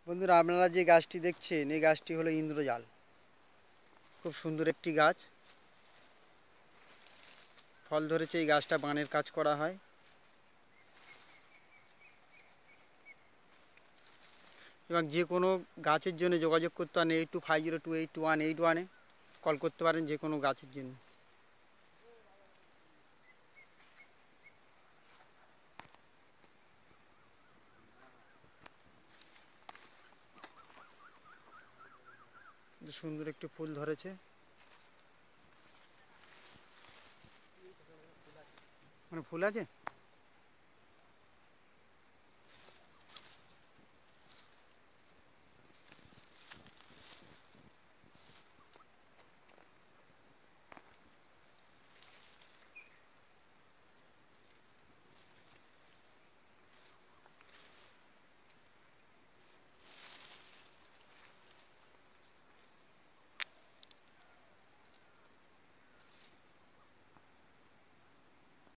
বন্ধুরা, আপনারা যে গাছটি দেখছেন এই গাছটি হলো ইন্দ্রজাল। খুব সুন্দর একটি গাছ, ফল ধরেছে। এই গাছটা বানের কাজ করা হয়। এবং যে কোনো গাছের জন্য যোগাযোগ করতে পারেন 8250282181 কল করতে পারেন যে কোনো গাছের জন্য। সুন্দর একটি ফুল ধরেছে। মানে ফুল আছে।